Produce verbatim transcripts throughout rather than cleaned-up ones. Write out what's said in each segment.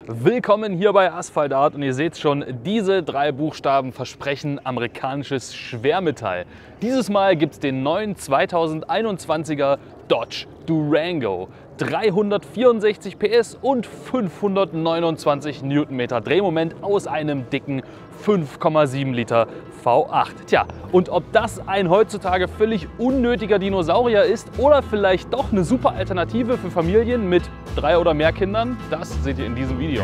Willkommen hier bei Asphalt Art und ihr seht schon, diese drei Buchstaben versprechen amerikanisches Schwermetall. Dieses Mal gibt es den neuen zweitausendeinundzwanziger Dodge Durango. dreihundertvierundsechzig P S und fünfhundertneunundzwanzig Newtonmeter Drehmoment aus einem dicken fünf Komma sieben Liter V acht. Tja, und ob das ein heutzutage völlig unnötiger Dinosaurier ist oder vielleicht doch eine super Alternative für Familien mit drei oder mehr Kindern, das seht ihr in diesem Video.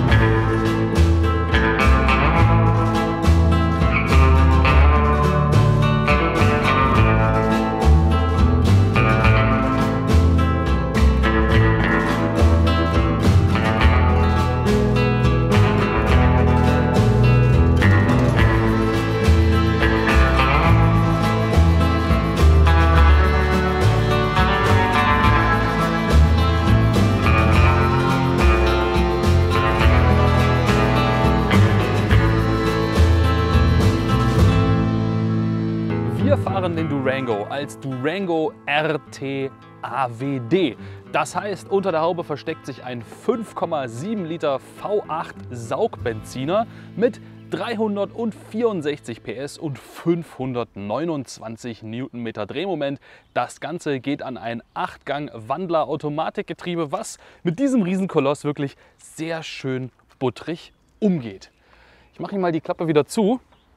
Wir fahren den Durango als Durango R T A W D. Das heißt, unter der Haube versteckt sich ein fünf Komma sieben Liter V acht Saugbenziner mit dreihundertvierundsechzig P S und fünfhundertneunundzwanzig Newtonmeter Drehmoment. Das Ganze geht an ein acht Gang Wandler-Automatikgetriebe, was mit diesem Riesenkoloss wirklich sehr schön buttrig umgeht. Ich mache hier mal die Klappe wieder zu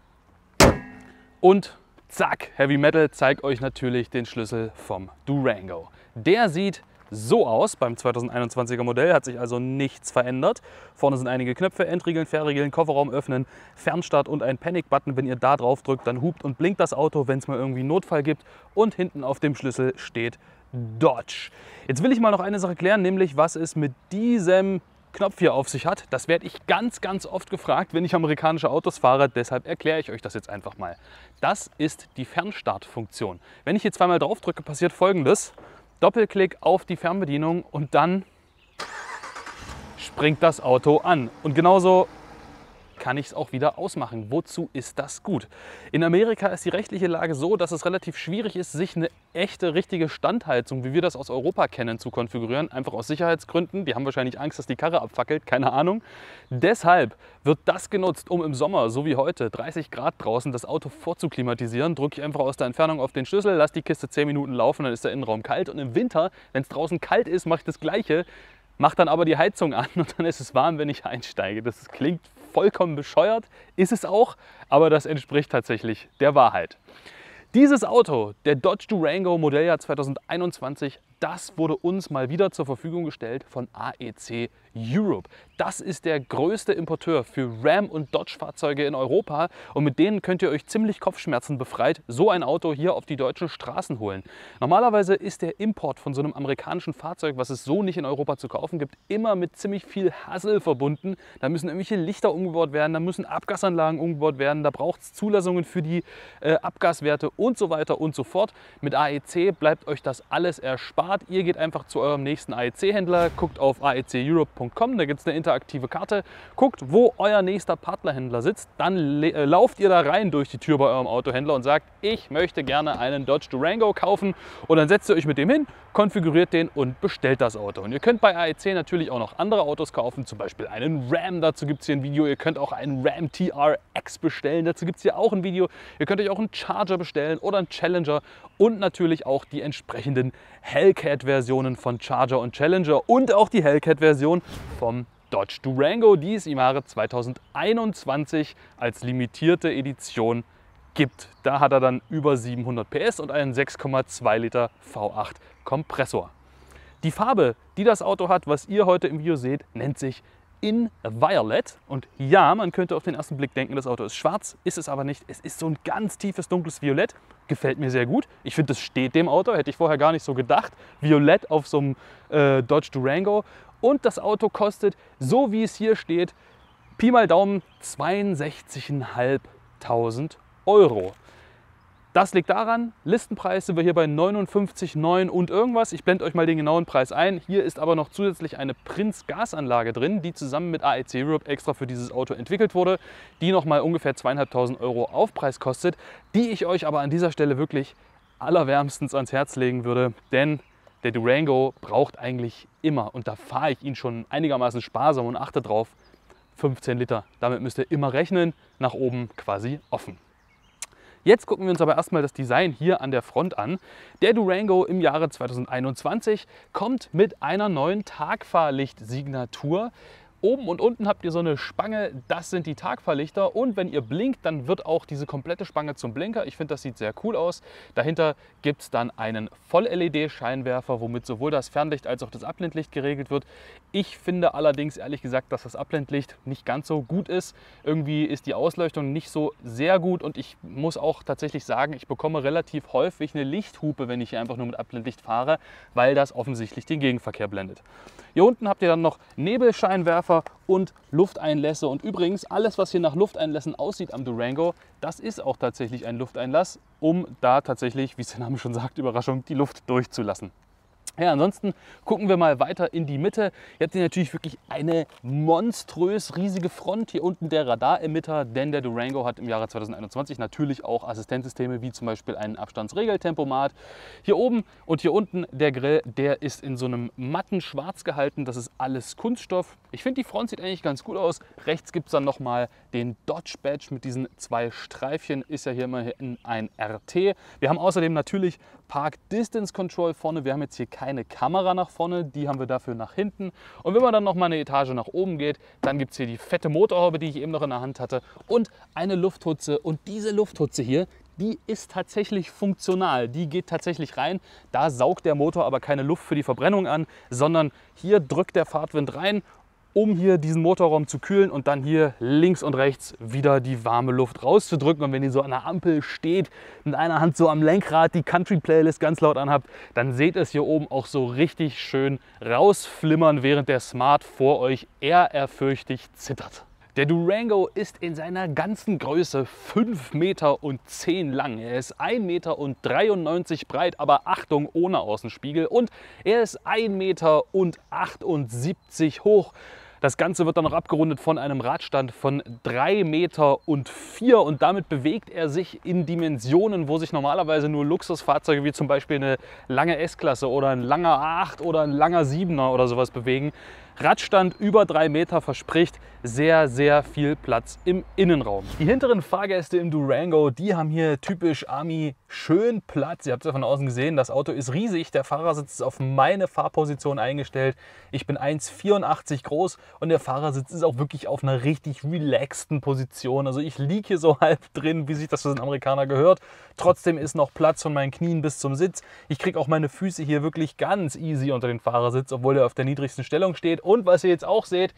und zack, Heavy Metal zeigt euch natürlich den Schlüssel vom Durango. Der sieht so aus. Beim zweitausendeinundzwanziger Modell hat sich also nichts verändert. Vorne sind einige Knöpfe, Entriegeln, Verriegeln, Kofferraum öffnen, Fernstart und ein Panic-Button. Wenn ihr da drauf drückt, dann hupt und blinkt das Auto, wenn es mal irgendwie einen Notfall gibt. Und hinten auf dem Schlüssel steht Dodge. Jetzt will ich mal noch eine Sache klären, nämlich was es mit diesem Knopf hier auf sich hat. Das werde ich ganz, ganz oft gefragt, wenn ich amerikanische Autos fahre. Deshalb erkläre ich euch das jetzt einfach mal. Das ist die Fernstartfunktion. Wenn ich hier zweimal drauf drücke, passiert Folgendes. Doppelklick auf die Fernbedienung und dann springt das Auto an. Und genauso kann ich es auch wieder ausmachen. Wozu ist das gut? In Amerika ist die rechtliche Lage so, dass es relativ schwierig ist, sich eine echte, richtige Standheizung, wie wir das aus Europa kennen, zu konfigurieren. Einfach aus Sicherheitsgründen. Die haben wahrscheinlich Angst, dass die Karre abfackelt. Keine Ahnung. Deshalb wird das genutzt, um im Sommer, so wie heute, dreißig Grad draußen, das Auto vorzuklimatisieren. Drücke ich einfach aus der Entfernung auf den Schlüssel, lasse die Kiste zehn Minuten laufen, dann ist der Innenraum kalt. Und im Winter, wenn es draußen kalt ist, mache ich das Gleiche. Mache dann aber die Heizung an und dann ist es warm, wenn ich einsteige. Das klingt vollkommen bescheuert, ist es auch, aber das entspricht tatsächlich der Wahrheit. Dieses Auto, der Dodge Durango Modelljahr zweitausendeinundzwanzig, das wurde uns mal wieder zur Verfügung gestellt von A E C Europe. Das ist der größte Importeur für Ram- und Dodge-Fahrzeuge in Europa und mit denen könnt ihr euch ziemlich Kopfschmerzen befreit so ein Auto hier auf die deutschen Straßen holen. Normalerweise ist der Import von so einem amerikanischen Fahrzeug, was es so nicht in Europa zu kaufen gibt, immer mit ziemlich viel Hassel verbunden. Da müssen irgendwelche Lichter umgebaut werden, da müssen Abgasanlagen umgebaut werden, da braucht es Zulassungen für die äh, Abgaswerte und so weiter und so fort. Mit A E C bleibt euch das alles erspart. Ihr geht einfach zu eurem nächsten A E C-Händler, guckt auf A E C Europe Punkt com, da gibt es eine interaktive Karte, guckt, wo euer nächster Partnerhändler sitzt, dann äh, lauft ihr da rein durch die Tür bei eurem Autohändler und sagt, ich möchte gerne einen Dodge Durango kaufen und dann setzt ihr euch mit dem hin, konfiguriert den und bestellt das Auto. Und ihr könnt bei A E C natürlich auch noch andere Autos kaufen, zum Beispiel einen Ram, dazu gibt es hier ein Video, ihr könnt auch einen Ram T R X bestellen, dazu gibt es hier auch ein Video, ihr könnt euch auch einen Charger bestellen oder einen Challenger und natürlich auch die entsprechenden Hellcat-Versionen von Charger und Challenger und auch die Hellcat-Version vom Dodge Durango, die es im Jahre zweitausendeinundzwanzig als limitierte Edition gibt. Da hat er dann über siebenhundert P S und einen sechs Komma zwei Liter V acht Kompressor. Die Farbe, die das Auto hat, was ihr heute im Video seht, nennt sich in Violet. Und ja, man könnte auf den ersten Blick denken, das Auto ist schwarz, ist es aber nicht. Es ist so ein ganz tiefes, dunkles Violett. Gefällt mir sehr gut. Ich finde, das steht dem Auto, hätte ich vorher gar nicht so gedacht. Violett auf so einem äh, Dodge Durango. Und das Auto kostet, so wie es hier steht, Pi mal Daumen zweiundsechzigtausendfünfhundert Euro. Das liegt daran, Listenpreis sind wir hier bei neunundfünfzig Komma neun und irgendwas. Ich blende euch mal den genauen Preis ein. Hier ist aber noch zusätzlich eine Prinz Gasanlage drin, die zusammen mit A E C Europe extra für dieses Auto entwickelt wurde, die nochmal ungefähr zweitausendfünfhundert Euro Aufpreis kostet, die ich euch aber an dieser Stelle wirklich allerwärmstens ans Herz legen würde, denn Der Durango braucht eigentlich immer, und da fahre ich ihn schon einigermaßen sparsam und achte drauf, fünfzehn Liter. Damit müsst ihr immer rechnen, nach oben quasi offen. Jetzt gucken wir uns aber erstmal das Design hier an der Front an. Der Durango im Jahre zweitausendeinundzwanzig kommt mit einer neuen Tagfahrlichtsignatur. Oben und unten habt ihr so eine Spange, das sind die Tagfahrlichter, und wenn ihr blinkt, dann wird auch diese komplette Spange zum Blinker. Ich finde, das sieht sehr cool aus. Dahinter gibt es dann einen Voll-L E D-Scheinwerfer, womit sowohl das Fernlicht als auch das Abblendlicht geregelt wird. Ich finde allerdings ehrlich gesagt, dass das Abblendlicht nicht ganz so gut ist. Irgendwie ist die Ausleuchtung nicht so sehr gut, und ich muss auch tatsächlich sagen, ich bekomme relativ häufig eine Lichthupe, wenn ich hier einfach nur mit Abblendlicht fahre, weil das offensichtlich den Gegenverkehr blendet. Hier unten habt ihr dann noch Nebelscheinwerfer und Lufteinlässe, und übrigens alles, was hier nach Lufteinlässen aussieht am Durango, das ist auch tatsächlich ein Lufteinlass, um da tatsächlich, wie es der Name schon sagt, Überraschung, die Luft durchzulassen. Ja, ansonsten gucken wir mal weiter in die Mitte. Ihr habt hier natürlich wirklich eine monströs riesige Front. Hier unten der Radaremitter, denn der Durango hat im Jahre zweitausendeinundzwanzig natürlich auch Assistenzsysteme wie zum Beispiel einen Abstandsregeltempomat. Hier oben und hier unten der Grill, der ist in so einem matten Schwarz gehalten. Das ist alles Kunststoff. Ich finde, die Front sieht eigentlich ganz gut aus. Rechts gibt es dann nochmal den Dodge Badge mit diesen zwei Streifchen. Ist ja hier immerhin ein R T. Wir haben außerdem natürlich Park Distance Control vorne. Wir haben jetzt hier keine Kamera nach vorne, die haben wir dafür nach hinten. Und wenn man dann noch mal eine Etage nach oben geht, dann gibt es hier die fette Motorhaube, die ich eben noch in der Hand hatte, und eine Lufthutze. Und diese Lufthutze hier, die ist tatsächlich funktional. Die geht tatsächlich rein. Da saugt der Motor aber keine Luft für die Verbrennung an, sondern hier drückt der Fahrtwind rein, um hier diesen Motorraum zu kühlen, und dann hier links und rechts wieder die warme Luft rauszudrücken. Und wenn ihr so an der Ampel steht, mit einer Hand so am Lenkrad die Country-Playlist ganz laut anhabt, dann seht ihr es hier oben auch so richtig schön rausflimmern, während der Smart vor euch ehrerfürchtig zittert. Der Durango ist in seiner ganzen Größe fünf Meter und zehn lang. Er ist ein Meter und dreiundneunzig breit, aber Achtung, ohne Außenspiegel. Und er ist ein Meter und achtundsiebzig hoch. Das Ganze wird dann noch abgerundet von einem Radstand von drei Meter und vier, und damit bewegt er sich in Dimensionen, wo sich normalerweise nur Luxusfahrzeuge wie zum Beispiel eine lange S-Klasse oder ein langer A acht oder ein langer Siebener oder sowas bewegen. Radstand über drei Meter verspricht sehr, sehr viel Platz im Innenraum. Die hinteren Fahrgäste im Durango, die haben hier typisch Army schön Platz. Ihr habt es ja von außen gesehen, das Auto ist riesig. Der Fahrersitz ist auf meine Fahrposition eingestellt. Ich bin eins Komma vierundachtzig groß, und der Fahrersitz ist auch wirklich auf einer richtig relaxten Position. Also ich liege hier so halb drin, wie sich das für einen Amerikaner gehört. Trotzdem ist noch Platz von meinen Knien bis zum Sitz. Ich kriege auch meine Füße hier wirklich ganz easy unter den Fahrersitz, obwohl er auf der niedrigsten Stellung steht. Und was ihr jetzt auch seht,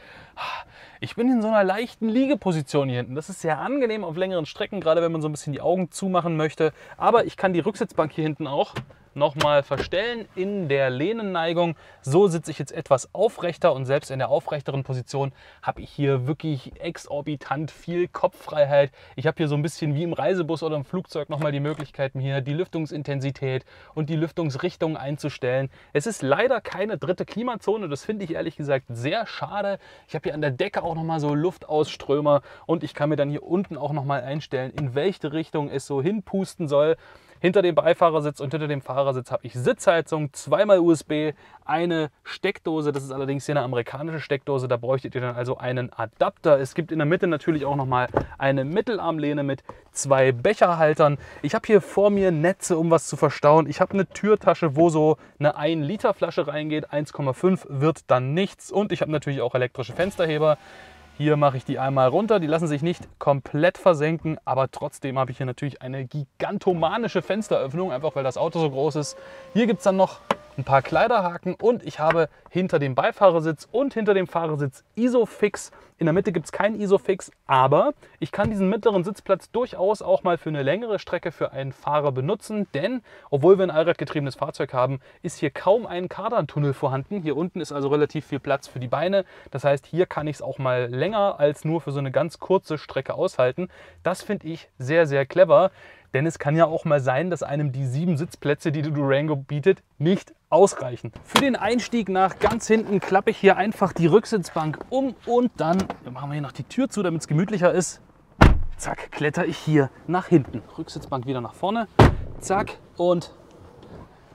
ich bin in so einer leichten Liegeposition hier hinten. Das ist sehr angenehm auf längeren Strecken, gerade wenn man so ein bisschen die Augen zumachen möchte. Aber ich kann die Rücksitzbank hier hinten auch nochmal verstellen in der Lehnenneigung. So sitze ich jetzt etwas aufrechter, und selbst in der aufrechteren Position habe ich hier wirklich exorbitant viel Kopffreiheit. Ich habe hier so ein bisschen wie im Reisebus oder im Flugzeug nochmal die Möglichkeiten, hier die Lüftungsintensität und die Lüftungsrichtung einzustellen. Es ist leider keine dritte Klimazone, das finde ich ehrlich gesagt sehr schade. Ich habe hier an der Decke auch nochmal so Luftausströmer, und ich kann mir dann hier unten auch nochmal einstellen, in welche Richtung es so hinpusten soll. Hinter dem Beifahrersitz und hinter dem Fahrersitz habe ich Sitzheizung, zweimal U S B, eine Steckdose. Das ist allerdings hier eine amerikanische Steckdose, da bräuchtet ihr dann also einen Adapter. Es gibt in der Mitte natürlich auch nochmal eine Mittelarmlehne mit zwei Becherhaltern. Ich habe hier vor mir Netze, um was zu verstauen. Ich habe eine Türtasche, wo so eine ein Liter Flasche reingeht. eins Komma fünf wird dann nichts. Und ich habe natürlich auch elektrische Fensterheber. Hier mache ich die einmal runter, die lassen sich nicht komplett versenken, aber trotzdem habe ich hier natürlich eine gigantomanische Fensteröffnung, einfach weil das Auto so groß ist. Hier gibt es dann noch ein paar Kleiderhaken, und ich habe hinter dem Beifahrersitz und hinter dem Fahrersitz Isofix. In der Mitte gibt es keinen Isofix, aber ich kann diesen mittleren Sitzplatz durchaus auch mal für eine längere Strecke für einen Fahrer benutzen, denn obwohl wir ein allradgetriebenes Fahrzeug haben, ist hier kaum ein Kardantunnel vorhanden. Hier unten ist also relativ viel Platz für die Beine. Das heißt, hier kann ich es auch mal länger als nur für so eine ganz kurze Strecke aushalten. Das finde ich sehr, sehr clever. Denn es kann ja auch mal sein, dass einem die sieben Sitzplätze, die der Durango bietet, nicht ausreichen. Für den Einstieg nach ganz hinten klappe ich hier einfach die Rücksitzbank um, und dann machen wir hier noch die Tür zu, damit es gemütlicher ist. Zack, kletter ich hier nach hinten. Rücksitzbank wieder nach vorne. Zack, und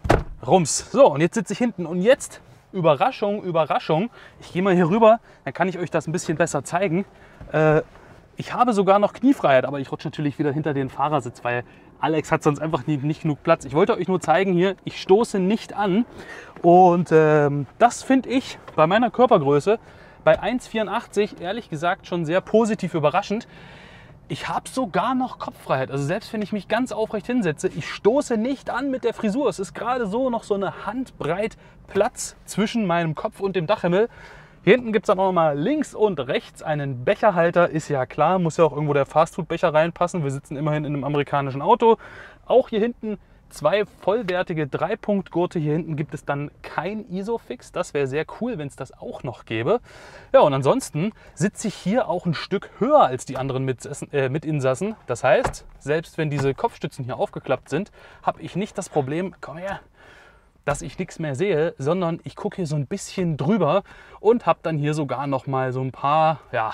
Rums. So, und jetzt sitze ich hinten und jetzt, Überraschung, Überraschung, ich gehe mal hier rüber, dann kann ich euch das ein bisschen besser zeigen. Äh, ich habe sogar noch Kniefreiheit, aber ich rutsche natürlich wieder hinter den Fahrersitz, weil Alex hat sonst einfach nicht, nicht genug Platz. Ich wollte euch nur zeigen hier, ich stoße nicht an und ähm, das finde ich bei meiner Körpergröße bei eins Komma vierundachtzig ehrlich gesagt schon sehr positiv überraschend. Ich habe sogar noch Kopffreiheit, also selbst wenn ich mich ganz aufrecht hinsetze, ich stoße nicht an mit der Frisur. Es ist gerade so noch so eine Handbreit Platz zwischen meinem Kopf und dem Dachhimmel. Hier hinten gibt es dann auch noch mal links und rechts einen Becherhalter, ist ja klar, muss ja auch irgendwo der Fastfood-Becher reinpassen. Wir sitzen immerhin in einem amerikanischen Auto. Auch hier hinten zwei vollwertige Dreipunktgurte. Hier hinten gibt es dann kein Isofix. Das wäre sehr cool, wenn es das auch noch gäbe. Ja, und ansonsten sitze ich hier auch ein Stück höher als die anderen Mitsassen, äh, Mitinsassen. Das heißt, selbst wenn diese Kopfstützen hier aufgeklappt sind, habe ich nicht das Problem, komm her, dass ich nichts mehr sehe, sondern ich gucke hier so ein bisschen drüber und habe dann hier sogar noch mal so ein paar, ja,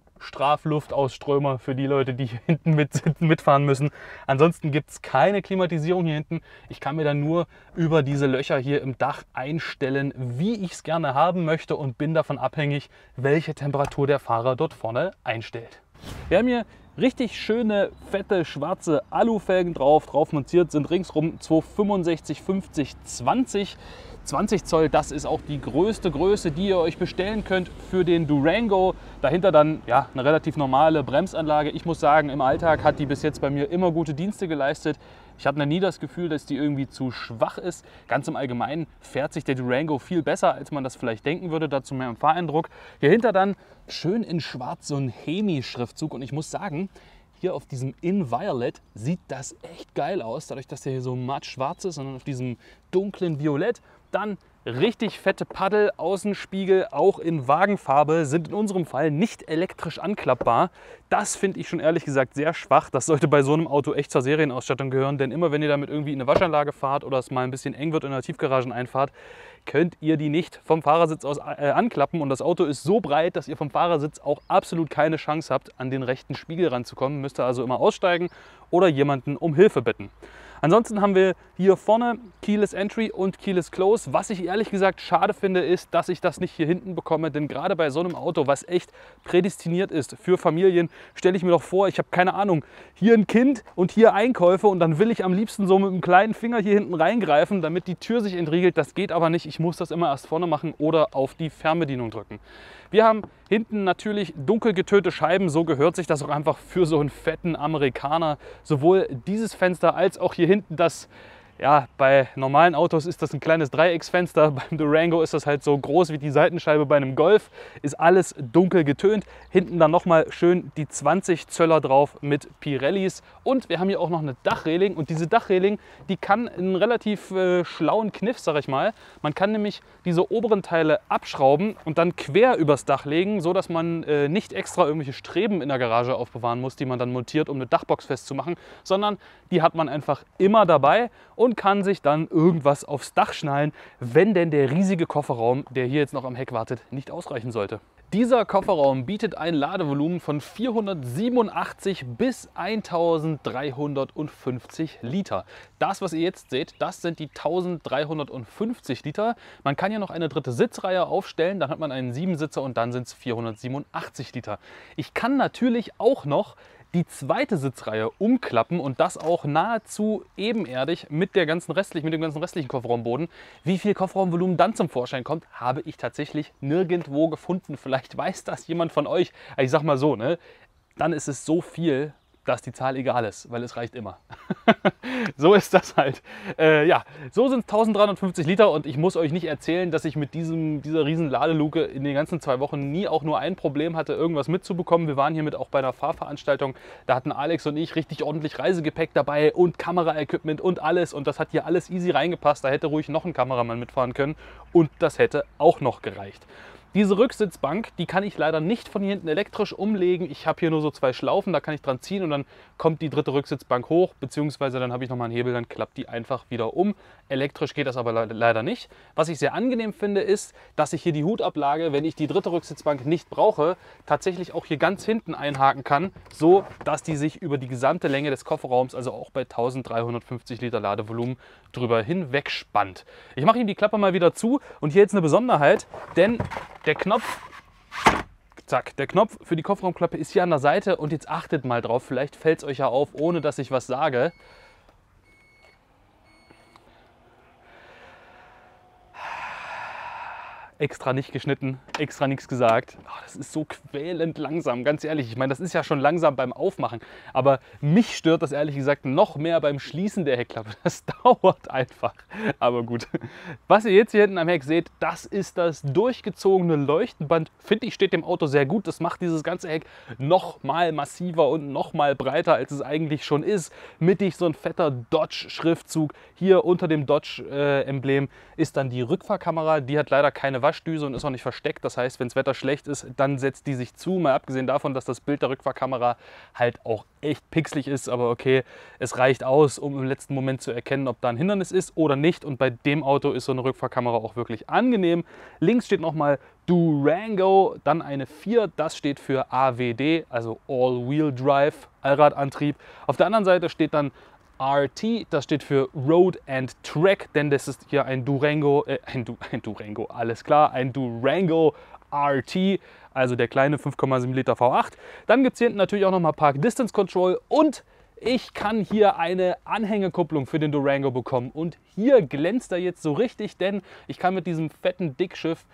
Strafluftausströmer für die Leute, die hier hinten mit, mitfahren müssen. Ansonsten gibt es keine Klimatisierung hier hinten. Ich kann mir dann nur über diese Löcher hier im Dach einstellen, wie ich es gerne haben möchte und bin davon abhängig, welche Temperatur der Fahrer dort vorne einstellt. Wir haben hier richtig schöne, fette, schwarze Alufelgen drauf. Drauf montiert sind ringsrum zweihundertfünfundsechzig fünfzig zwanzig. zwanzig Zoll, das ist auch die größte Größe, die ihr euch bestellen könnt für den Durango. Dahinter dann ja, eine relativ normale Bremsanlage. Ich muss sagen, im Alltag hat die bis jetzt bei mir immer gute Dienste geleistet. Ich habe noch nie das Gefühl, dass die irgendwie zu schwach ist. Ganz im Allgemeinen fährt sich der Durango viel besser, als man das vielleicht denken würde. Dazu mehr im Fahreindruck. Hierhinter dann schön in schwarz so ein Hemi-Schriftzug. Und ich muss sagen, hier auf diesem In Violet sieht das echt geil aus. Dadurch, dass der hier so matt schwarz ist, sondern auf diesem dunklen Violett. Dann richtig fette Paddel, Außenspiegel, auch in Wagenfarbe, sind in unserem Fall nicht elektrisch anklappbar. Das finde ich schon ehrlich gesagt sehr schwach. Das sollte bei so einem Auto echt zur Serienausstattung gehören, denn immer wenn ihr damit irgendwie in eine Waschanlage fahrt oder es mal ein bisschen eng wird in einer Tiefgarageneinfahrt, könnt ihr die nicht vom Fahrersitz aus äh, anklappen. Und das Auto ist so breit, dass ihr vom Fahrersitz auch absolut keine Chance habt, an den rechten Spiegel ranzukommen. Müsst ihr also immer aussteigen oder jemanden um Hilfe bitten. Ansonsten haben wir hier vorne Keyless Entry und Keyless Close. Was ich ehrlich gesagt schade finde, ist, dass ich das nicht hier hinten bekomme. Denn gerade bei so einem Auto, was echt prädestiniert ist für Familien, stelle ich mir doch vor, ich habe keine Ahnung, hier ein Kind und hier Einkäufe und dann will ich am liebsten so mit einem kleinen Finger hier hinten reingreifen, damit die Tür sich entriegelt. Das geht aber nicht. Ich muss das immer erst vorne machen oder auf die Fernbedienung drücken. Wir haben hinten natürlich dunkel getönte Scheiben, so gehört sich das auch einfach für so einen fetten Amerikaner. Sowohl dieses Fenster als auch hier hinten das, ja, bei normalen Autos ist das ein kleines Dreiecksfenster, beim Durango ist das halt so groß wie die Seitenscheibe bei einem Golf, ist alles dunkel getönt. Hinten dann nochmal schön die zwanzig Zöller drauf mit Pirellis und wir haben hier auch noch eine Dachreling und diese Dachreling, die kann einen relativ äh, schlauen Kniff, sag ich mal. Man kann nämlich diese oberen Teile abschrauben und dann quer übers Dach legen, so dass man äh, nicht extra irgendwelche Streben in der Garage aufbewahren muss, die man dann montiert, um eine Dachbox festzumachen, sondern die hat man einfach immer dabei und kann sich dann irgendwas aufs Dach schnallen, wenn denn der riesige Kofferraum, der hier jetzt noch am Heck wartet, nicht ausreichen sollte. Dieser Kofferraum bietet ein Ladevolumen von vierhundertsiebenundachtzig bis eintausenddreihundertfünfzig Liter. Das, was ihr jetzt seht, das sind die eintausenddreihundertfünfzig Liter. Man kann ja noch eine dritte Sitzreihe aufstellen, dann hat man einen Siebensitzer und dann sind es vierhundertsiebenundachtzig Liter. Ich kann natürlich auch noch die zweite Sitzreihe umklappen und das auch nahezu ebenerdig mit, der ganzen restlichen, mit dem ganzen restlichen Kofferraumboden. Wie viel Kofferraumvolumen dann zum Vorschein kommt, habe ich tatsächlich nirgendwo gefunden. Vielleicht weiß das jemand von euch. Ich sag mal so, ne? Dann ist es so viel, dass die Zahl egal ist, weil es reicht immer. So ist das halt. Äh, ja, so sind es eintausenddreihundertfünfzig Liter und ich muss euch nicht erzählen, dass ich mit diesem, dieser riesen Ladeluke in den ganzen zwei Wochen nie auch nur ein Problem hatte, irgendwas mitzubekommen. Wir waren hiermit auch bei einer Fahrveranstaltung, da hatten Alex und ich richtig ordentlich Reisegepäck dabei und Kameraequipment und alles und das hat hier alles easy reingepasst. Da hätte ruhig noch ein Kameramann mitfahren können und das hätte auch noch gereicht. Diese Rücksitzbank, die kann ich leider nicht von hier hinten elektrisch umlegen. Ich habe hier nur so zwei Schlaufen, da kann ich dran ziehen und dann kommt die dritte Rücksitzbank hoch, beziehungsweise dann habe ich nochmal einen Hebel, dann klappt die einfach wieder um. Elektrisch geht das aber le leider nicht. Was ich sehr angenehm finde, ist, dass ich hier die Hutablage, wenn ich die dritte Rücksitzbank nicht brauche, tatsächlich auch hier ganz hinten einhaken kann, so dass die sich über die gesamte Länge des Kofferraums, also auch bei eintausenddreihundertfünfzig Liter Ladevolumen, drüber hinweg spannt. Ich mache Ihnen die Klappe mal wieder zu und hier jetzt eine Besonderheit, denn der Knopf, zack, der Knopf für die Kofferraumklappe ist hier an der Seite und jetzt achtet mal drauf, vielleicht fällt es euch ja auf, ohne dass ich was sage. Extra nicht geschnitten, extra nichts gesagt. Oh, das ist so quälend langsam, ganz ehrlich. Ich meine, das ist ja schon langsam beim Aufmachen. Aber mich stört das ehrlich gesagt noch mehr beim Schließen der Heckklappe. Das dauert einfach. Aber gut. Was ihr jetzt hier hinten am Heck seht, das ist das durchgezogene Leuchtenband. Finde ich, steht dem Auto sehr gut. Das macht dieses ganze Heck noch mal massiver und noch mal breiter, als es eigentlich schon ist. Mittig so ein fetter Dodge-Schriftzug. Hier unter dem Dodge-Emblem ist dann die Rückfahrkamera. Die hat leider keine Waschdüse und ist auch nicht versteckt. Das heißt, wenn das Wetter schlecht ist, dann setzt die sich zu. Mal abgesehen davon, dass das Bild der Rückfahrkamera halt auch echt pixelig ist. Aber okay, es reicht aus, um im letzten Moment zu erkennen, ob da ein Hindernis ist oder nicht. Und bei dem Auto ist so eine Rückfahrkamera auch wirklich angenehm. Links steht nochmal Durango, dann eine vier. Das steht für A W D, also All-Wheel Drive, Allradantrieb. Auf der anderen Seite steht dann R T, das steht für Road and Track, denn das ist hier ein Durango, äh, ein, du, ein Durango, alles klar, ein Durango R T, also der kleine fünf Komma sieben Liter V acht. Dann gibt es hier hinten natürlich auch noch mal Park Distance Control und ich kann hier eine Anhängekupplung für den Durango bekommen. Und hier glänzt er jetzt so richtig, denn ich kann mit diesem fetten Dickschiff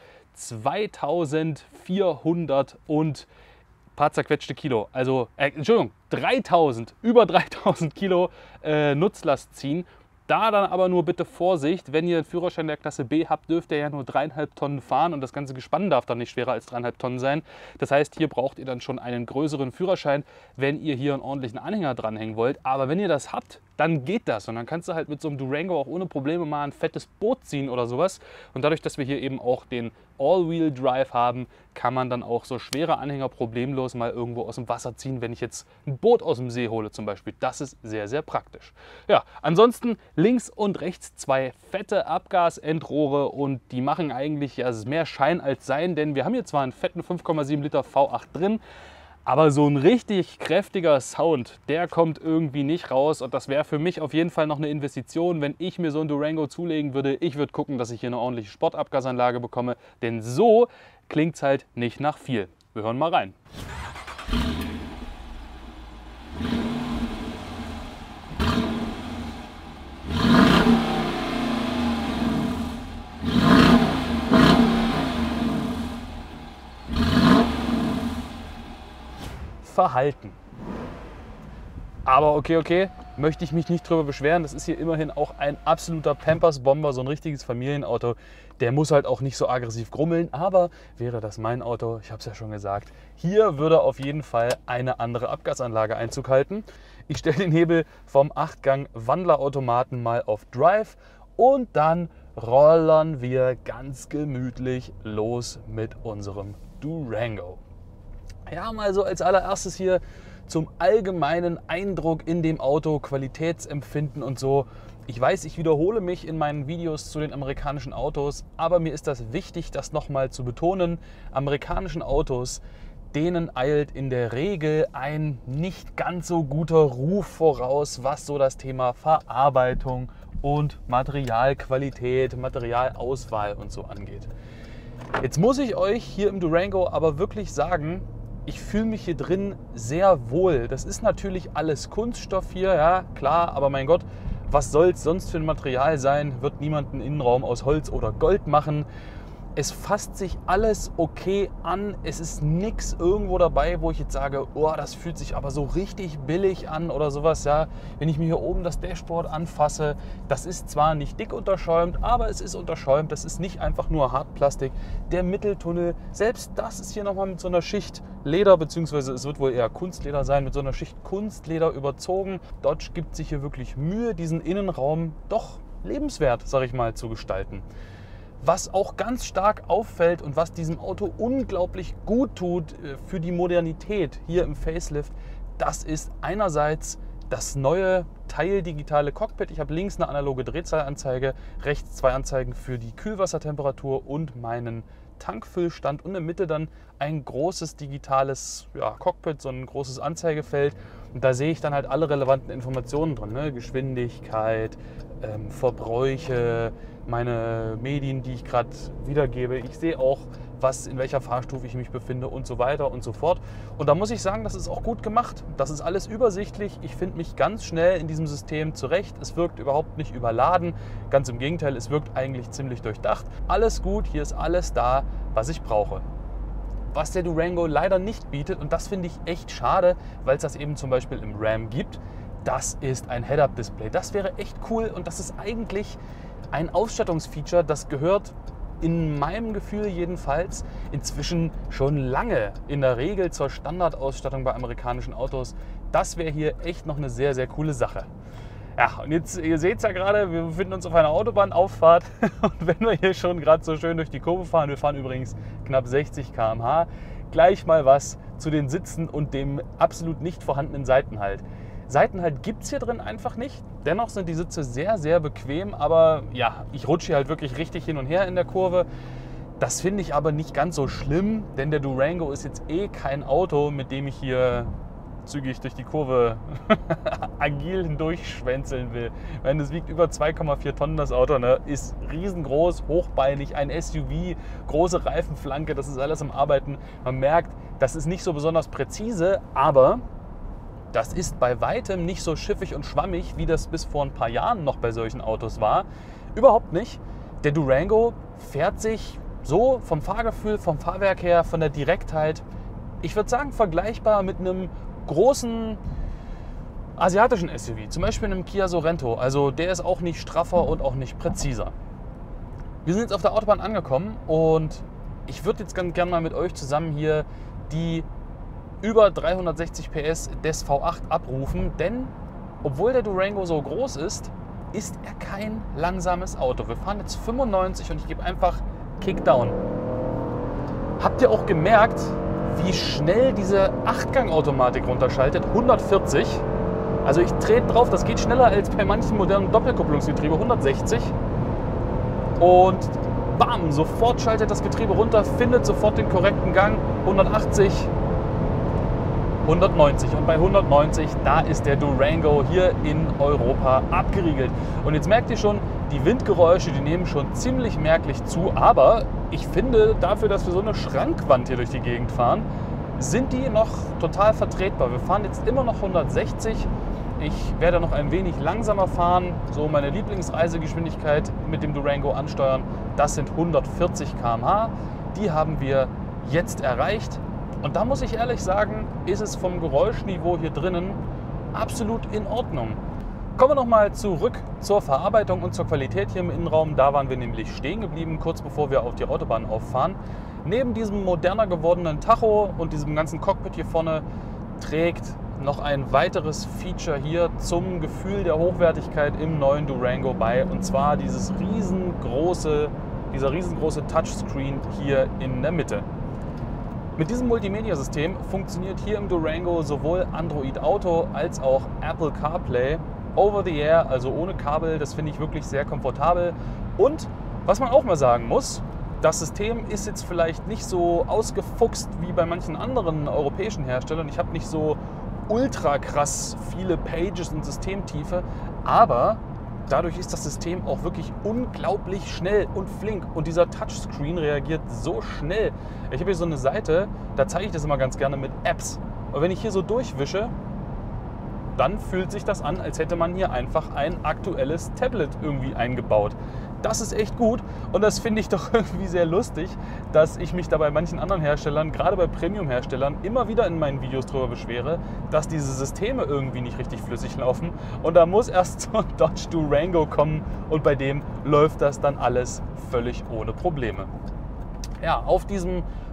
zweitausendvierhundert und paar zerquetschte Kilo, also äh, Entschuldigung, dreitausend, über dreitausend Kilo äh, Nutzlast ziehen. Da dann aber nur bitte Vorsicht, wenn ihr einen Führerschein der Klasse B habt, dürft ihr ja nur dreieinhalb Tonnen fahren und das ganze Gespann darf dann nicht schwerer als dreieinhalb Tonnen sein. Das heißt, hier braucht ihr dann schon einen größeren Führerschein, wenn ihr hier einen ordentlichen Anhänger dranhängen wollt. Aber wenn ihr das habt, dann geht das und dann kannst du halt mit so einem Durango auch ohne Probleme mal ein fettes Boot ziehen oder sowas. Und dadurch, dass wir hier eben auch den All-Wheel-Drive haben, kann man dann auch so schwere Anhänger problemlos mal irgendwo aus dem Wasser ziehen, wenn ich jetzt ein Boot aus dem See hole zum Beispiel. Das ist sehr, sehr praktisch. Ja, ansonsten links und rechts zwei fette Abgasendrohre und die machen eigentlich, ja, es ist mehr Schein als Sein, denn wir haben hier zwar einen fetten fünf Komma sieben Liter V acht drin, aber so ein richtig kräftiger Sound, der kommt irgendwie nicht raus und das wäre für mich auf jeden Fall noch eine Investition, wenn ich mir so ein Durango zulegen würde. Ich würde gucken, dass ich hier eine ordentliche Sportabgasanlage bekomme, denn so klingt es halt nicht nach viel. Wir hören mal rein. Verhalten. Aber okay, okay, möchte ich mich nicht drüber beschweren. Das ist hier immerhin auch ein absoluter Pampers-Bomber, so ein richtiges Familienauto. Der muss halt auch nicht so aggressiv grummeln, aber wäre das mein Auto, ich habe es ja schon gesagt, hier würde auf jeden Fall eine andere Abgasanlage Einzug halten. Ich stelle den Hebel vom acht Gang-Wandlerautomaten mal auf Drive und dann rollern wir ganz gemütlich los mit unserem Durango. Ja, mal so als allererstes hier zum allgemeinen Eindruck in dem Auto, Qualitätsempfinden und so. Ich weiß, ich wiederhole mich in meinen Videos zu den amerikanischen Autos, aber mir ist das wichtig, das nochmal zu betonen. Amerikanischen Autos, denen eilt in der Regel ein nicht ganz so guter Ruf voraus, was so das Thema Verarbeitung und Materialqualität, Materialauswahl und so angeht. Jetzt muss ich euch hier im Durango aber wirklich sagen, ich fühle mich hier drin sehr wohl. Das ist natürlich alles Kunststoff hier, ja klar, aber mein Gott, was soll es sonst für ein Material sein? Wird niemand einen Innenraum aus Holz oder Gold machen. Es fasst sich alles okay an. Es ist nichts irgendwo dabei, wo ich jetzt sage, oh, das fühlt sich aber so richtig billig an oder sowas. Ja, wenn ich mir hier oben das Dashboard anfasse, das ist zwar nicht dick unterschäumt, aber es ist unterschäumt. Das ist nicht einfach nur Hartplastik. Der Mitteltunnel, selbst das ist hier nochmal mit so einer Schicht Leder, beziehungsweise es wird wohl eher Kunstleder sein, mit so einer Schicht Kunstleder überzogen. Dodge gibt sich hier wirklich Mühe, diesen Innenraum doch lebenswert, sage ich mal, zu gestalten. Was auch ganz stark auffällt und was diesem Auto unglaublich gut tut für die Modernität hier im Facelift, das ist einerseits das neue teildigitale Cockpit. Ich habe links eine analoge Drehzahlanzeige, rechts zwei Anzeigen für die Kühlwassertemperatur und meinen Tankfüllstand und in der Mitte dann ein großes digitales ja, Cockpit, so ein großes Anzeigefeld. Und da sehe ich dann halt alle relevanten Informationen drin, ne? Geschwindigkeit, ähm, Verbräuche, meine Medien, die ich gerade wiedergebe. Ich sehe auch, was, in welcher Fahrstufe ich mich befinde und so weiter und so fort. Und da muss ich sagen, das ist auch gut gemacht. Das ist alles übersichtlich. Ich finde mich ganz schnell in diesem System zurecht. Es wirkt überhaupt nicht überladen. Ganz im Gegenteil, es wirkt eigentlich ziemlich durchdacht. Alles gut, hier ist alles da, was ich brauche. Was der Durango leider nicht bietet, und das finde ich echt schade, weil es das eben zum Beispiel im Ram gibt, das ist ein Head-Up-Display. Das wäre echt cool und das ist eigentlich ein Ausstattungsfeature, das gehört in meinem Gefühl jedenfalls inzwischen schon lange in der Regel zur Standardausstattung bei amerikanischen Autos. Das wäre hier echt noch eine sehr, sehr coole Sache. Ja, und jetzt, ihr seht es ja gerade, wir befinden uns auf einer Autobahnauffahrt und wenn wir hier schon gerade so schön durch die Kurve fahren, wir fahren übrigens knapp sechzig Kilometer pro Stunde, gleich mal was zu den Sitzen und dem absolut nicht vorhandenen Seitenhalt. Seitenhalt gibt es hier drin einfach nicht. Dennoch sind die Sitze sehr, sehr bequem, aber ja, ich rutsche hier halt wirklich richtig hin und her in der Kurve. Das finde ich aber nicht ganz so schlimm, denn der Durango ist jetzt eh kein Auto, mit dem ich hier zügig durch die Kurve agil hindurchschwänzeln will. Wenn es wiegt über zwei Komma vier Tonnen, das Auto, ne, ist riesengroß, hochbeinig, ein S U V, große Reifenflanke, das ist alles im Arbeiten. Man merkt, das ist nicht so besonders präzise, aber das ist bei weitem nicht so schiffig und schwammig, wie das bis vor ein paar Jahren noch bei solchen Autos war. Überhaupt nicht. Der Durango fährt sich so vom Fahrgefühl, vom Fahrwerk her, von der Direktheit, ich würde sagen, vergleichbar mit einem großen asiatischen S U V, zum Beispiel einem Kia Sorento. Also der ist auch nicht straffer und auch nicht präziser. Wir sind jetzt auf der Autobahn angekommen und ich würde jetzt ganz gerne mal mit euch zusammen hier die über dreihundertsechzig P S des V acht abrufen, denn obwohl der Durango so groß ist, ist er kein langsames Auto. Wir fahren jetzt fünfundneunzig und ich gebe einfach Kickdown. Habt ihr auch gemerkt, wie schnell diese Achtgang-Automatik runterschaltet? hundertvierzig. Also ich trete drauf, das geht schneller als bei manchen modernen Doppelkupplungsgetriebe, hundertsechzig. Und bam, sofort schaltet das Getriebe runter, findet sofort den korrekten Gang, hundertachtzig. hundertneunzig und bei hundertneunzig, da ist der Durango hier in Europa abgeriegelt. Und jetzt merkt ihr schon, die Windgeräusche, die nehmen schon ziemlich merklich zu, aber ich finde, dafür, dass wir so eine Schrankwand hier durch die Gegend fahren, sind die noch total vertretbar. Wir fahren jetzt immer noch hundertsechzig. Ich werde noch ein wenig langsamer fahren, so meine Lieblingsreisegeschwindigkeit mit dem Durango ansteuern. Das sind hundertvierzig Kilometer pro Stunde. Die haben wir jetzt erreicht. Und da muss ich ehrlich sagen, ist es vom Geräuschniveau hier drinnen absolut in Ordnung. Kommen wir nochmal zurück zur Verarbeitung und zur Qualität hier im Innenraum. Da waren wir nämlich stehen geblieben, kurz bevor wir auf die Autobahn auffahren. Neben diesem moderner gewordenen Tacho und diesem ganzen Cockpit hier vorne trägt noch ein weiteres Feature hier zum Gefühl der Hochwertigkeit im neuen Durango bei. Und zwar dieses riesengroße, dieser riesengroße Touchscreen hier in der Mitte. Mit diesem Multimedia-System funktioniert hier im Durango sowohl Android Auto als auch Apple CarPlay over the air, also ohne Kabel. Das finde ich wirklich sehr komfortabel. Und was man auch mal sagen muss, das System ist jetzt vielleicht nicht so ausgefuchst wie bei manchen anderen europäischen Herstellern. Ich habe nicht so ultra krass viele Pages und Systemtiefe, aber dadurch ist das System auch wirklich unglaublich schnell und flink und dieser Touchscreen reagiert so schnell. Ich habe hier so eine Seite, da zeige ich das immer ganz gerne mit Apps. Und wenn ich hier so durchwische, dann fühlt sich das an, als hätte man hier einfach ein aktuelles Tablet irgendwie eingebaut. Das ist echt gut und das finde ich doch irgendwie sehr lustig, dass ich mich da bei manchen anderen Herstellern, gerade bei Premium-Herstellern, immer wieder in meinen Videos darüber beschwere, dass diese Systeme irgendwie nicht richtig flüssig laufen und da muss erst so ein Dodge Durango kommen und bei dem läuft das dann alles völlig ohne Probleme. Ja, auf diesem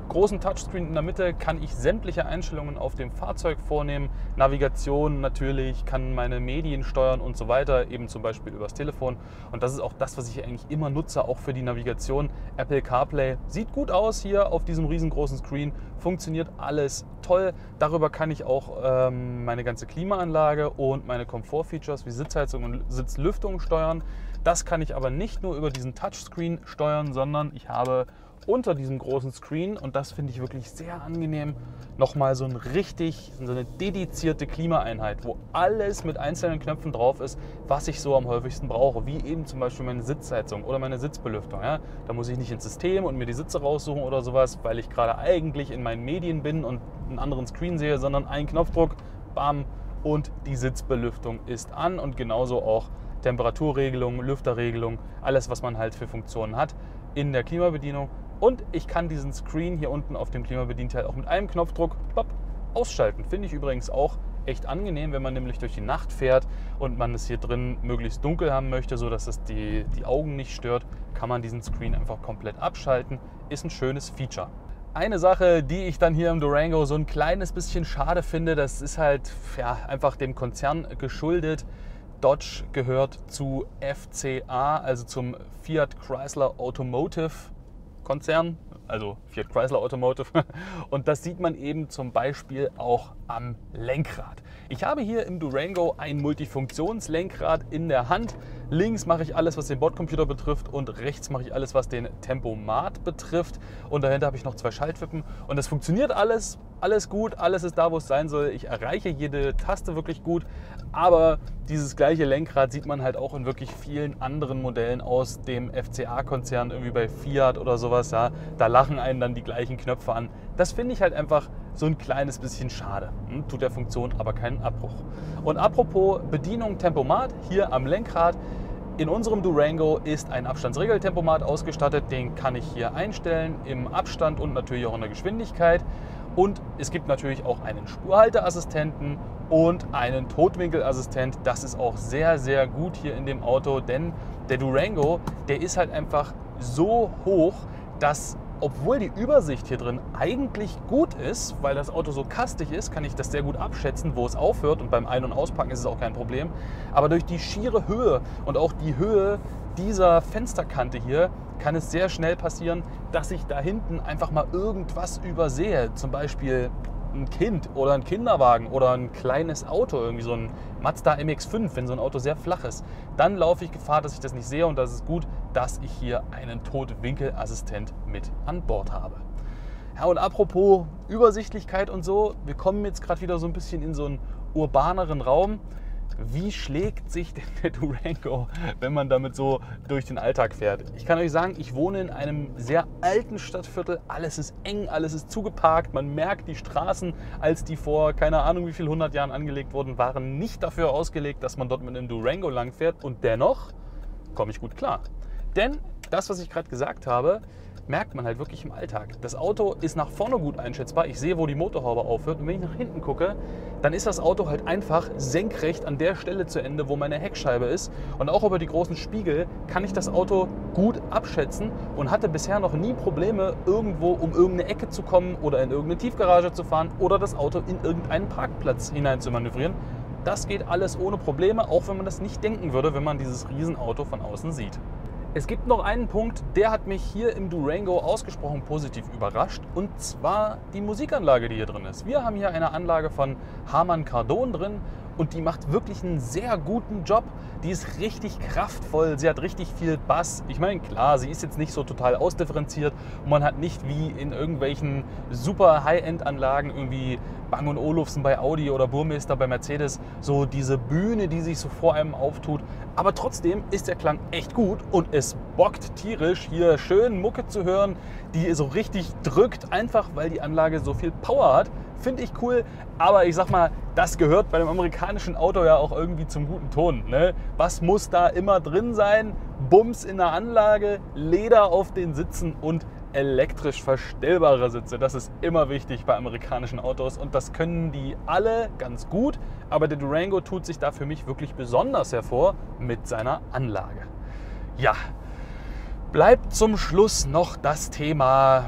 großen Touchscreen in der Mitte kann ich sämtliche Einstellungen auf dem Fahrzeug vornehmen. Navigation natürlich, kann meine Medien steuern und so weiter, eben zum Beispiel übers Telefon. Und das ist auch das, was ich eigentlich immer nutze, auch für die Navigation. Apple CarPlay sieht gut aus hier auf diesem riesengroßen Screen, funktioniert alles toll. Darüber kann ich auch ähm, meine ganze Klimaanlage und meine Komfortfeatures wie Sitzheizung und Sitzlüftung steuern. Das kann ich aber nicht nur über diesen Touchscreen steuern, sondern ich habe unter diesem großen Screen, und das finde ich wirklich sehr angenehm, nochmal so ein richtig, so eine dedizierte Klimaeinheit, wo alles mit einzelnen Knöpfen drauf ist, was ich so am häufigsten brauche, wie eben zum Beispiel meine Sitzheizung oder meine Sitzbelüftung. Ja? Da muss ich nicht ins System und mir die Sitze raussuchen oder sowas, weil ich gerade eigentlich in meinen Medien bin und einen anderen Screen sehe, sondern ein Knopfdruck, bam, und die Sitzbelüftung ist an und genauso auch Temperaturregelung, Lüfterregelung, alles, was man halt für Funktionen hat in der Klimabedienung. Und ich kann diesen Screen hier unten auf dem Klimabedienteil auch mit einem Knopfdruck pop, ausschalten. Finde ich übrigens auch echt angenehm, wenn man nämlich durch die Nacht fährt und man es hier drin möglichst dunkel haben möchte, sodass es die, die Augen nicht stört, kann man diesen Screen einfach komplett abschalten. Ist ein schönes Feature. Eine Sache, die ich dann hier im Durango so ein kleines bisschen schade finde, das ist halt ja, einfach dem Konzern geschuldet. Dodge gehört zu F C A, also zum Fiat Chrysler Automotive Konzern, also Fiat Chrysler Automotive. Und das sieht man eben zum Beispiel auch am Lenkrad. Ich habe hier im Durango ein Multifunktionslenkrad in der Hand. Links mache ich alles, was den Bordcomputer betrifft, und rechts mache ich alles, was den Tempomat betrifft. Und dahinter habe ich noch zwei Schaltwippen. Und das funktioniert alles, alles gut, alles ist da, wo es sein soll. Ich erreiche jede Taste wirklich gut. Aber dieses gleiche Lenkrad sieht man halt auch in wirklich vielen anderen Modellen aus dem F C A-Konzern, irgendwie bei Fiat oder sowas. Ja, da lachen einen dann die gleichen Knöpfe an. Das finde ich halt einfach so ein kleines bisschen schade. Hm, tut der Funktion aber keinen Abbruch. Und apropos Bedienung Tempomat, hier am Lenkrad. In unserem Durango ist ein Abstandsregeltempomat ausgestattet. Den kann ich hier einstellen im Abstand und natürlich auch in der Geschwindigkeit. Und es gibt natürlich auch einen Spurhalteassistenten und einen Totwinkelassistent. Das ist auch sehr, sehr gut hier in dem Auto, denn der Durango, der ist halt einfach so hoch, dass, obwohl die Übersicht hier drin eigentlich gut ist, weil das Auto so kastig ist, kann ich das sehr gut abschätzen, wo es aufhört, und beim Ein- und Auspacken ist es auch kein Problem. Aber durch die schiere Höhe und auch die Höhe dieser Fensterkante hier kann es sehr schnell passieren, dass ich da hinten einfach mal irgendwas übersehe. Zum Beispiel ein Kind oder ein Kinderwagen oder ein kleines Auto, irgendwie so ein Mazda M X fünf, wenn so ein Auto sehr flach ist. Dann laufe ich Gefahr, dass ich das nicht sehe, und das ist gut, dass ich hier einen Totwinkelassistent mit an Bord habe. Ja, und apropos Übersichtlichkeit und so, wir kommen jetzt gerade wieder so ein bisschen in so einen urbaneren Raum. Wie schlägt sich denn der Durango, wenn man damit so durch den Alltag fährt? Ich kann euch sagen, ich wohne in einem sehr alten Stadtviertel. Alles ist eng, alles ist zugeparkt. Man merkt, die Straßen, als die vor keine Ahnung wie viel hundert Jahren angelegt wurden, waren nicht dafür ausgelegt, dass man dort mit einem Durango langfährt. Und dennoch komme ich gut klar. Denn das, was ich gerade gesagt habe, merkt man halt wirklich im Alltag. Das Auto ist nach vorne gut einschätzbar. Ich sehe, wo die Motorhaube aufhört. Und wenn ich nach hinten gucke, dann ist das Auto halt einfach senkrecht an der Stelle zu Ende, wo meine Heckscheibe ist. Und auch über die großen Spiegel kann ich das Auto gut abschätzen und hatte bisher noch nie Probleme, irgendwo um irgendeine Ecke zu kommen oder in irgendeine Tiefgarage zu fahren oder das Auto in irgendeinen Parkplatz hinein zu manövrieren. Das geht alles ohne Probleme, auch wenn man das nicht denken würde, wenn man dieses Riesenauto von außen sieht. Es gibt noch einen Punkt, der hat mich hier im Durango ausgesprochen positiv überrascht, und zwar die Musikanlage, die hier drin ist. Wir haben hier eine Anlage von Harman Kardon drin, und die macht wirklich einen sehr guten Job. Die ist richtig kraftvoll, sie hat richtig viel Bass. Ich meine, klar, sie ist jetzt nicht so total ausdifferenziert und man hat nicht wie in irgendwelchen super High-End-Anlagen irgendwie Bang und Olufsen bei Audi oder Burmester bei Mercedes so diese Bühne, die sich so vor einem auftut. Aber trotzdem ist der Klang echt gut und es bockt tierisch, hier schön Mucke zu hören, die so richtig drückt, einfach weil die Anlage so viel Power hat. Finde ich cool, aber ich sag mal, das gehört bei einem amerikanischen Auto ja auch irgendwie zum guten Ton. Ne? Was muss da immer drin sein? Bums in der Anlage, Leder auf den Sitzen und elektrisch verstellbare Sitze. Das ist immer wichtig bei amerikanischen Autos, und das können die alle ganz gut, aber der Durango tut sich da für mich wirklich besonders hervor mit seiner Anlage. Ja, bleibt zum Schluss noch das Thema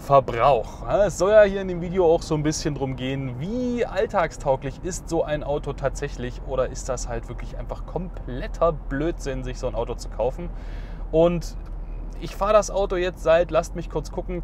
Verbrauch. Es soll ja hier in dem Video auch so ein bisschen drum gehen, wie alltagstauglich ist so ein Auto tatsächlich oder ist das halt wirklich einfach kompletter Blödsinn, sich so ein Auto zu kaufen. Und ich fahre das Auto jetzt seit, lasst mich kurz gucken,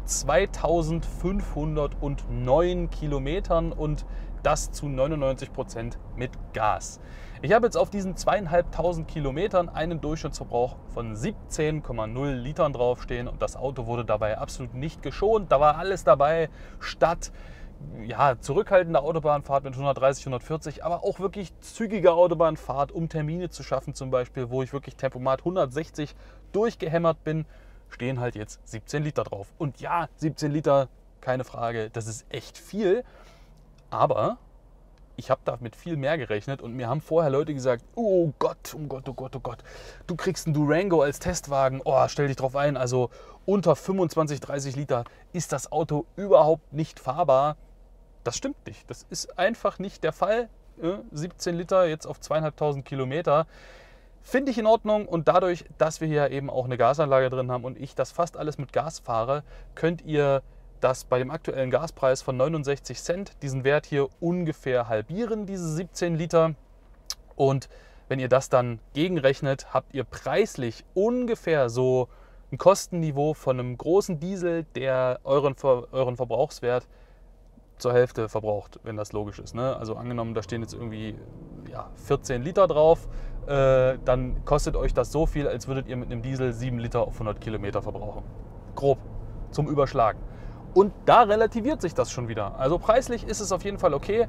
zweitausendfünfhundertneun Kilometern und das zu neunundneunzig Prozent mit Gas. Ich habe jetzt auf diesen zweieinhalbtausend Kilometern einen Durchschnittsverbrauch von siebzehn Komma null Litern draufstehen und das Auto wurde dabei absolut nicht geschont. Da war alles dabei, statt ja, zurückhaltende Autobahnfahrt mit hundertdreißig, hundertvierzig, aber auch wirklich zügige Autobahnfahrt, um Termine zu schaffen zum Beispiel, wo ich wirklich Tempomat hundertsechzig durchgehämmert bin, stehen halt jetzt siebzehn Liter drauf. Und ja, siebzehn Liter, keine Frage, das ist echt viel, aber ich habe damit viel mehr gerechnet und mir haben vorher Leute gesagt, oh Gott, oh Gott, oh Gott, oh Gott, du kriegst einen Durango als Testwagen, oh, stell dich drauf ein, also unter fünfundzwanzig, dreißig Liter ist das Auto überhaupt nicht fahrbar. Das stimmt nicht, das ist einfach nicht der Fall. siebzehn Liter jetzt auf zweieinhalbtausend Kilometer finde ich in Ordnung und dadurch, dass wir hier eben auch eine Gasanlage drin haben und ich das fast alles mit Gas fahre, könnt ihr das bei dem aktuellen Gaspreis von neunundsechzig Cent, diesen Wert hier ungefähr halbieren, diese siebzehn Liter. Und wenn ihr das dann gegenrechnet, habt ihr preislich ungefähr so ein Kostenniveau von einem großen Diesel, der euren, Ver euren Verbrauchswert zur Hälfte verbraucht, wenn das logisch ist. Ne? Also angenommen, da stehen jetzt irgendwie ja, vierzehn Liter drauf, äh, dann kostet euch das so viel, als würdet ihr mit einem Diesel sieben Liter auf hundert Kilometer verbrauchen. Grob, zum Überschlagen. Und da relativiert sich das schon wieder. Also preislich ist es auf jeden Fall okay.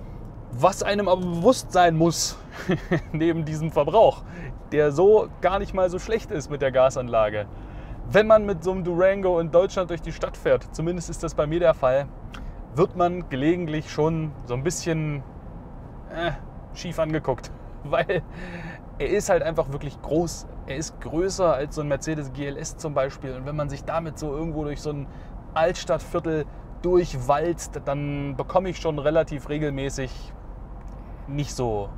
Was einem aber bewusst sein muss, neben diesem Verbrauch, der so gar nicht mal so schlecht ist mit der Gasanlage. Wenn man mit so einem Durango in Deutschland durch die Stadt fährt, zumindest ist das bei mir der Fall, wird man gelegentlich schon so ein bisschen äh, schief angeguckt. Weil er ist halt einfach wirklich groß. Er ist größer als so ein Mercedes G L S zum Beispiel. Und wenn man sich damit so irgendwo durch so ein Altstadtviertel durchwalzt, dann bekomme ich schon relativ regelmäßig nicht so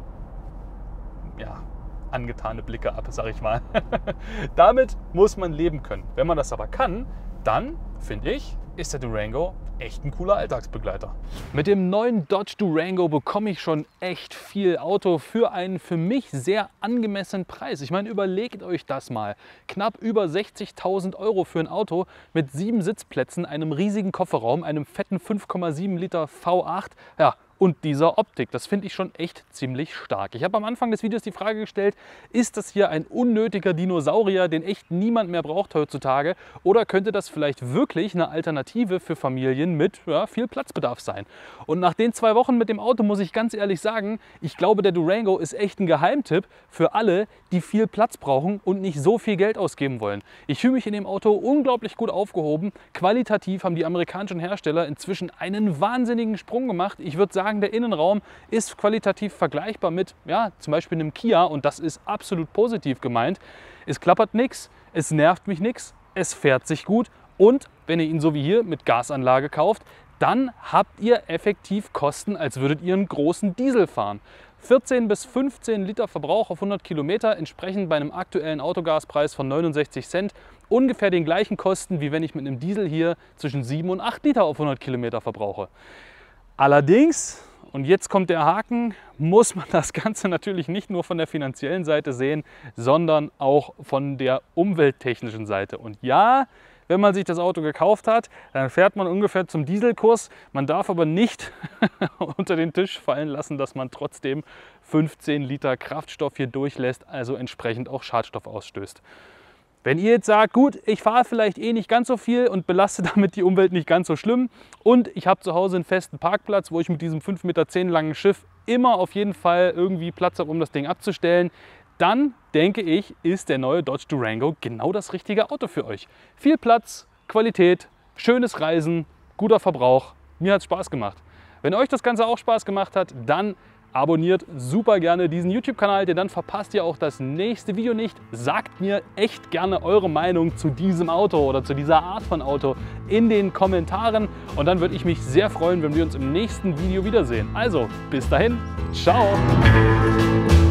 ja, angetane Blicke ab, sag ich mal. Damit muss man leben können. Wenn man das aber kann, dann, finde ich, ist der Durango echt ein cooler Alltagsbegleiter. Mit dem neuen Dodge Durango bekomme ich schon echt viel Auto für einen für mich sehr angemessenen Preis. Ich meine, überlegt euch das mal. Knapp über sechzigtausend Euro für ein Auto mit sieben Sitzplätzen, einem riesigen Kofferraum, einem fetten fünf Komma sieben Liter V acht. Ja, und dieser Optik. Das finde ich schon echt ziemlich stark. Ich habe am Anfang des Videos die Frage gestellt, ist das hier ein unnötiger Dinosaurier, den echt niemand mehr braucht heutzutage? Oder könnte das vielleicht wirklich eine Alternative für Familien mit ja, viel Platzbedarf sein? Und nach den zwei Wochen mit dem Auto muss ich ganz ehrlich sagen, ich glaube, der Durango ist echt ein Geheimtipp für alle, die viel Platz brauchen und nicht so viel Geld ausgeben wollen. Ich fühle mich in dem Auto unglaublich gut aufgehoben. Qualitativ haben die amerikanischen Hersteller inzwischen einen wahnsinnigen Sprung gemacht. Ich würde sagen, der Innenraum ist qualitativ vergleichbar mit ja, zum Beispiel einem Kia und das ist absolut positiv gemeint. Es klappert nichts, es nervt mich nichts, es fährt sich gut und wenn ihr ihn so wie hier mit Gasanlage kauft, dann habt ihr effektiv Kosten, als würdet ihr einen großen Diesel fahren. vierzehn bis fünfzehn Liter Verbrauch auf hundert Kilometer, entsprechend bei einem aktuellen Autogaspreis von neunundsechzig Cent ungefähr den gleichen Kosten, wie wenn ich mit einem Diesel hier zwischen sieben und acht Liter auf hundert Kilometer verbrauche. Allerdings, und jetzt kommt der Haken, muss man das Ganze natürlich nicht nur von der finanziellen Seite sehen, sondern auch von der umwelttechnischen Seite. Und ja, wenn man sich das Auto gekauft hat, dann fährt man ungefähr zum Dieselkurs. Man darf aber nicht unter den Tisch fallen lassen, dass man trotzdem fünfzehn Liter Kraftstoff hier durchlässt, also entsprechend auch Schadstoff ausstößt. Wenn ihr jetzt sagt, gut, ich fahre vielleicht eh nicht ganz so viel und belaste damit die Umwelt nicht ganz so schlimm und ich habe zu Hause einen festen Parkplatz, wo ich mit diesem fünf Meter zehn langen Schiff immer auf jeden Fall irgendwie Platz habe, um das Ding abzustellen, dann denke ich, ist der neue Dodge Durango genau das richtige Auto für euch. Viel Platz, Qualität, schönes Reisen, guter Verbrauch. Mir hat es Spaß gemacht. Wenn euch das Ganze auch Spaß gemacht hat, dann abonniert super gerne diesen YouTube-Kanal, denn dann verpasst ihr auch das nächste Video nicht. Sagt mir echt gerne eure Meinung zu diesem Auto oder zu dieser Art von Auto in den Kommentaren und dann würde ich mich sehr freuen, wenn wir uns im nächsten Video wiedersehen. Also, bis dahin, ciao!